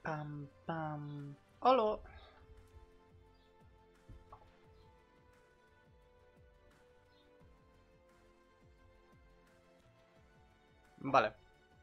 Pam, pam. ¡Hola! Vale.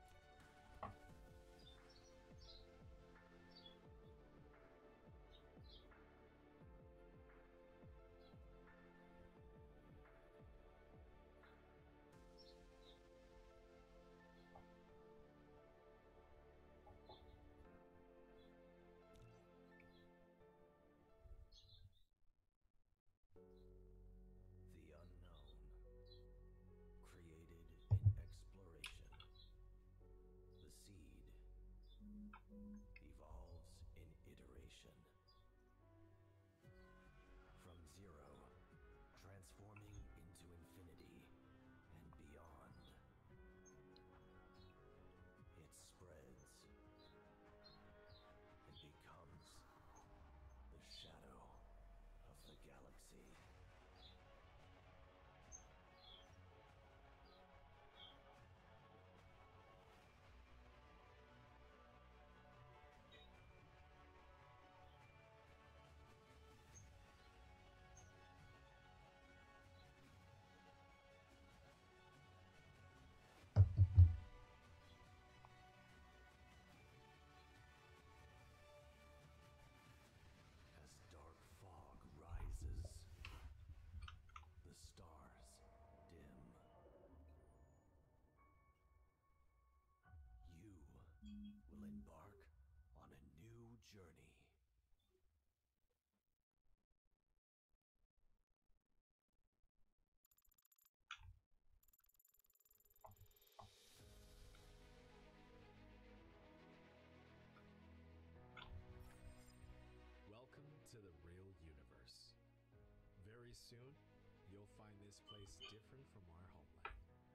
Welcome to the real universe. Very soon, you'll find this place different from our homeland.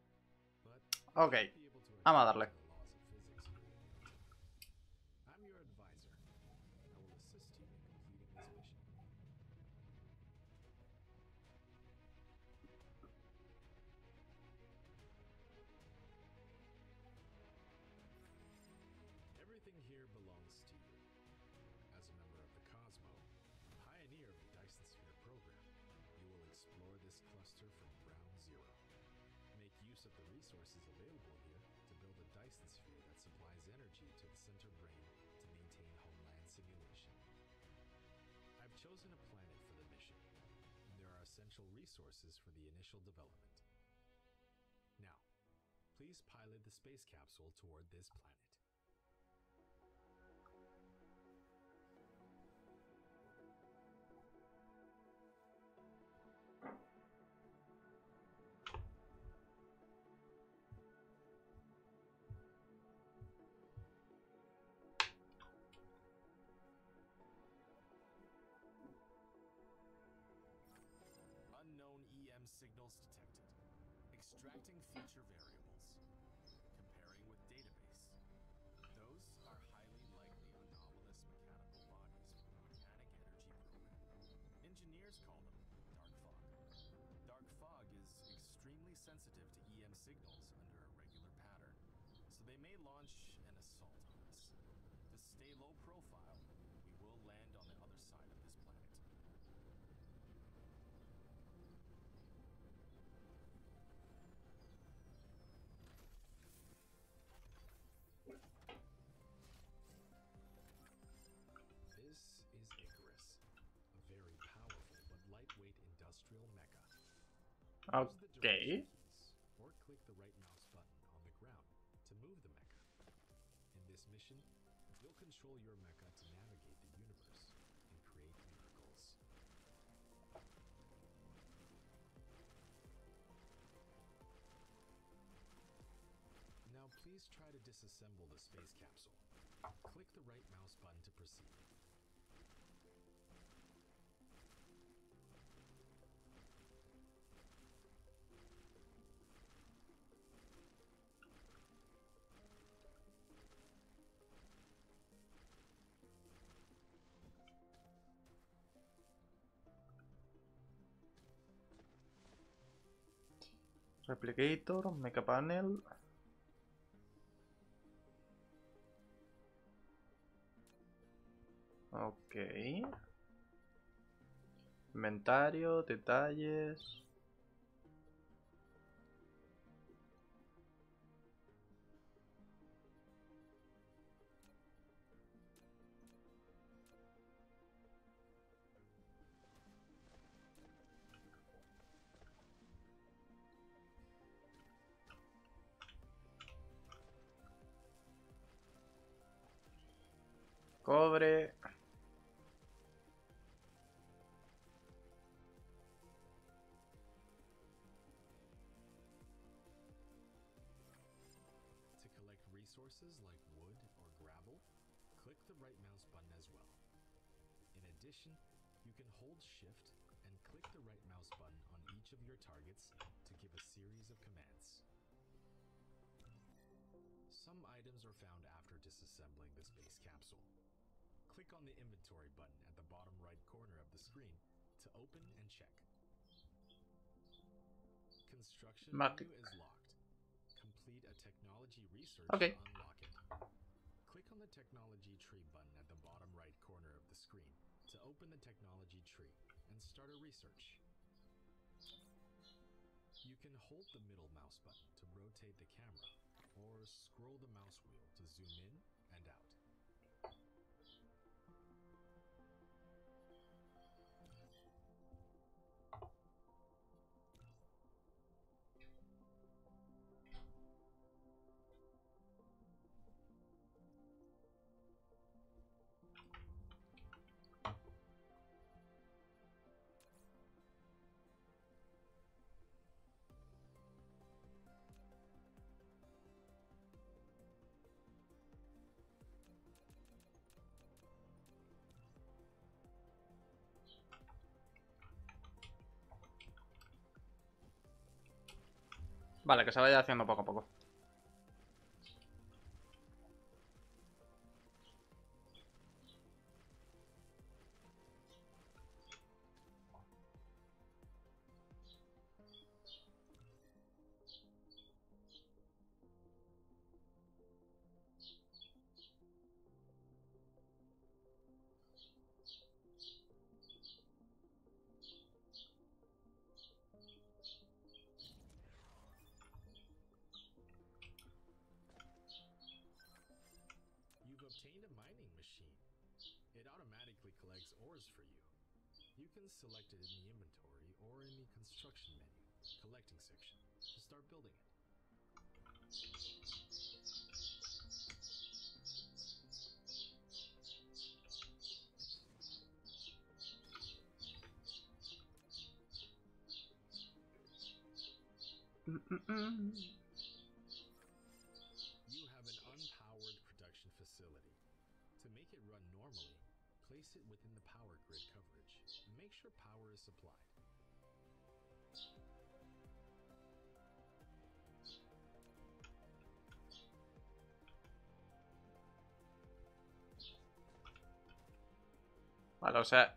But Ok, you'll be able to vamos a adapt darle. to the laws of physics here in Newton. I'm your advisor. I will assist you in completing this mission. Everything here belongs to you. As a member of the Cosmo, pioneer of the Dyson Sphere program, you will explore this cluster from ground zero. Make use of the resources available here to build a Dyson Sphere that supplies energy to the center brain to maintain homeland simulation. I've chosen a planet for the mission, and there are essential resources for the initial development. Now, please pilot the space capsule toward this planet. Unknown EM signals detected. Extracting future variables. Comparing with database. Those are highly likely anomalous mechanical bodies from the Mechanic Energy Program. Engineers call them dark fog. Dark fog is extremely sensitive to EM signals under a regular pattern, so they may launch an assault on us. To stay low profile, we will land on the other side of this planet. This is Icarus, a very powerful but lightweight industrial mecha. Use the Ok. direction keys, or click the right mouse button on the ground to move the mecha. In this mission, you'll control your mecha to navigate the universe and create miracles. Now please try to disassemble the space capsule. Click the right mouse button to proceed. Replicator, Mecha Panel. Ok. Inventario, detalles. Cobre. To collect resources like wood or gravel, click the right mouse button as well. In addition, you can hold Shift and click the right mouse button on each of your targets to give a series of commands. Some items are found after disassembling the space capsule. Click on the inventory button at the bottom right corner of the screen to open and check. Construction Mark. menu is locked. Complete a technology research Okay. to unlock it. Click on the technology tree button at the bottom right corner of the screen to open the technology tree and start a research. You can hold the middle mouse button to rotate the camera or scroll the mouse wheel to zoom in and out. Vale, que se vaya haciendo poco a poco. You've obtained a mining machine. It automatically collects ores for you. You can select it in the inventory or in the construction menu, collecting section, to start building it. You have an unpowered production facility. To make it run normally, place it within the power grid coverage and make sure power is supplied. Vale, o sea...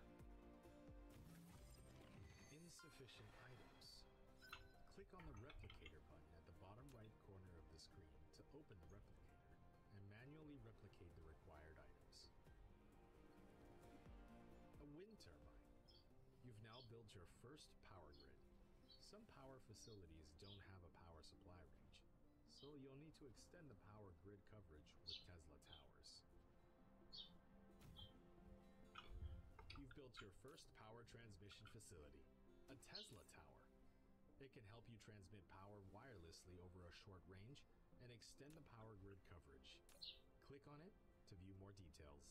Insufficient items. Click on the replicator button at the bottom right corner of the screen to open the replicator and manually replicate the required items. A wind turbine. You've now built your first power grid. Some power facilities don't have a power supply range, so you'll need to extend the power grid coverage with Tesla towers. You've built your first power transmission facility, a Tesla tower. It can help you transmit power wirelessly over a short range and extend the power grid coverage. Click on it to view more details.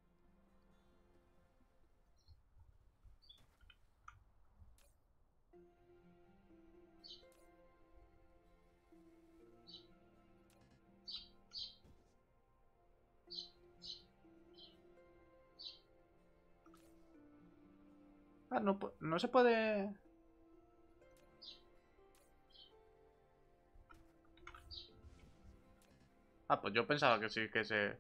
Ah, no, no se puede... Ah, pues yo pensaba que sí, que se...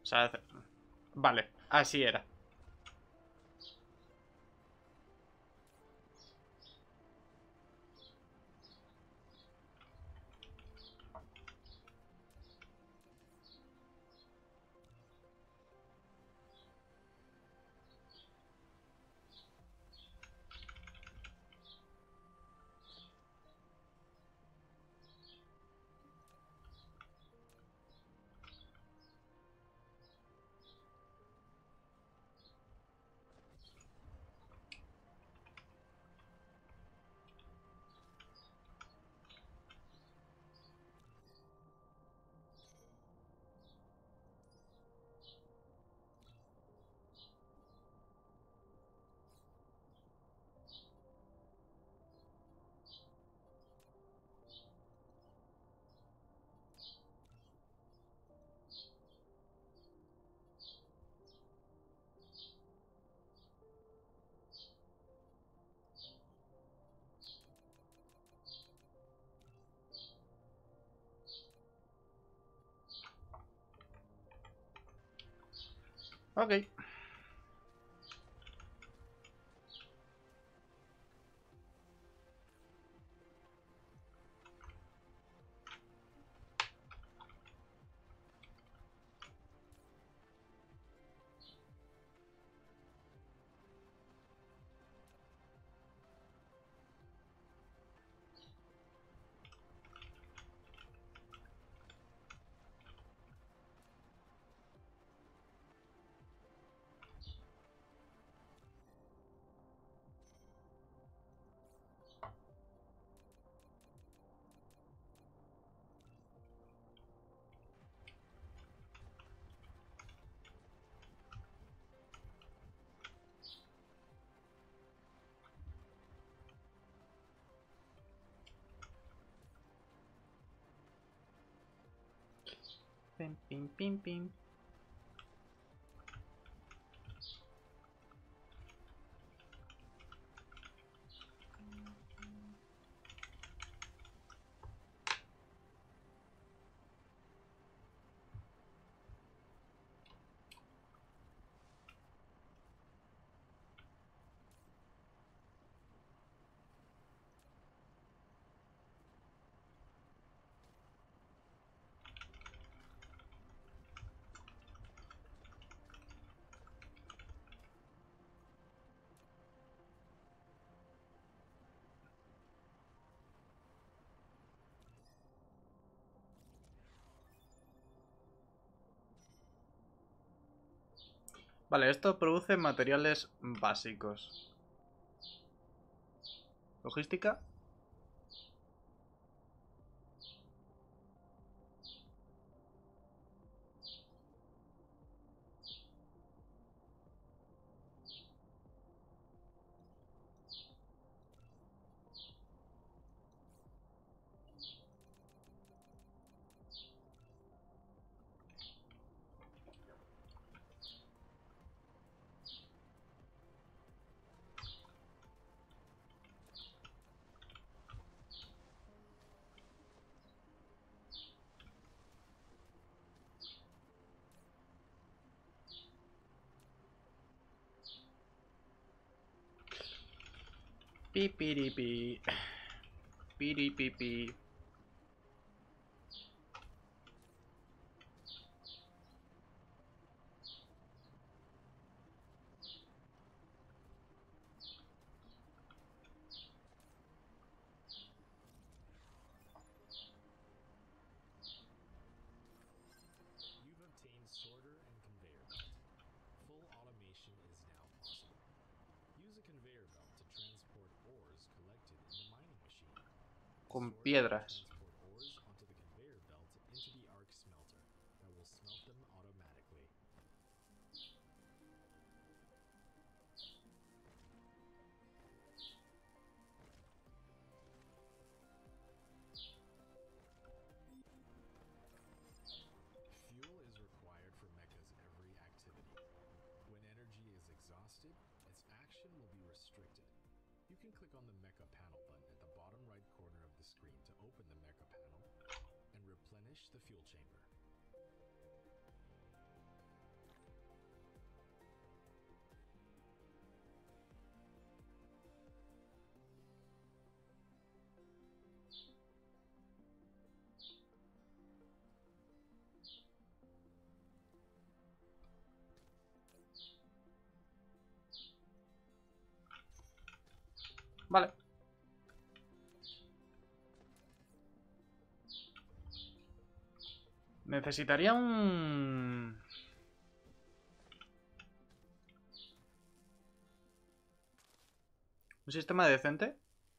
sea, vale, así era. Ok. Pim, pim, pim, pim. Vale, esto produce materiales básicos. Logística. Pipiripi. Piripipi. You've obtained sorter and conveyor belt. Full automation is now possible. Use a conveyor belt to transport ores collected in the mining machine. The Con sorter will piedras. transport ores onto the conveyor belt into the arc smelter that will smelt them automatically. Fuel is required for Mecha's every activity. When energy is exhausted, its action will be restricted. You can click on the Mecha panel button at the bottom right corner of the screen to open the Mecha panel and replenish the fuel chamber. Vale. Necesitaría un sistema decente.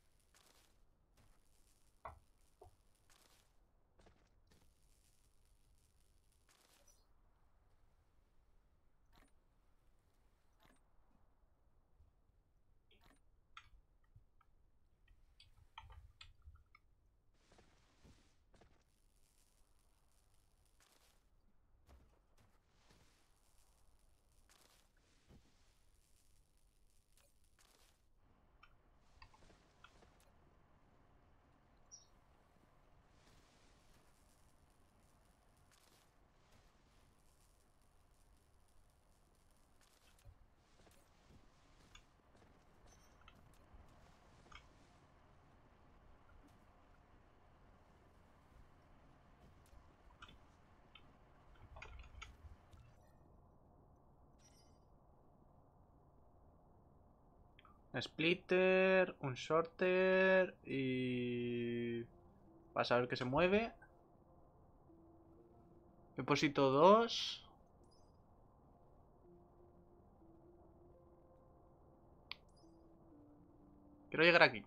Splitter, un shorter y... Vas a ver que se mueve. Depósito 2. Quiero llegar aquí.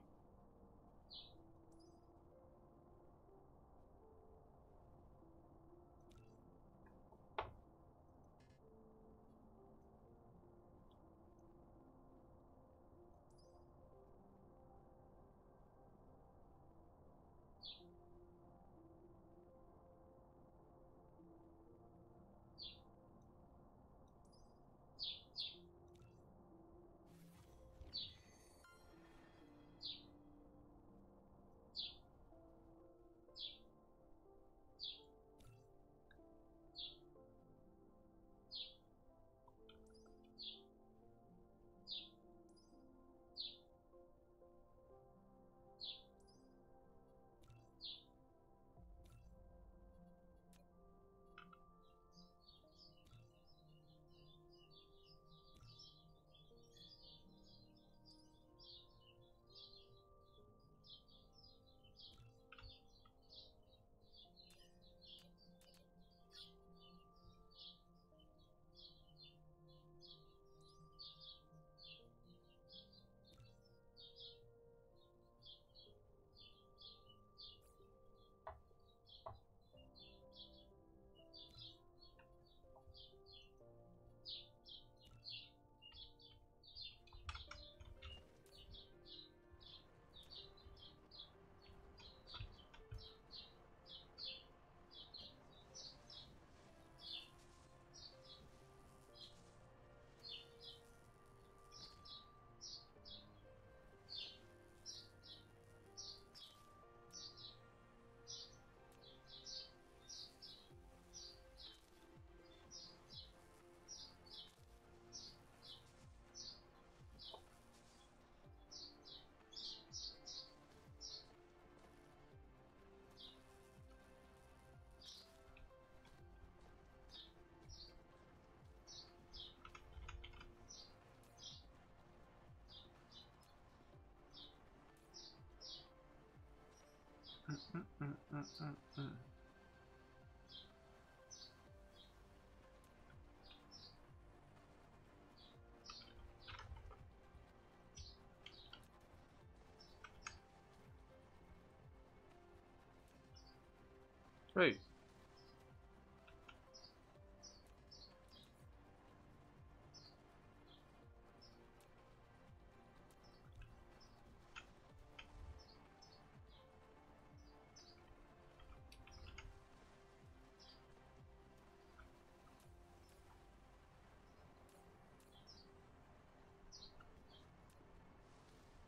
Uy.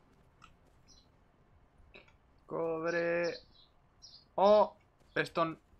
Cobre. Oh, esto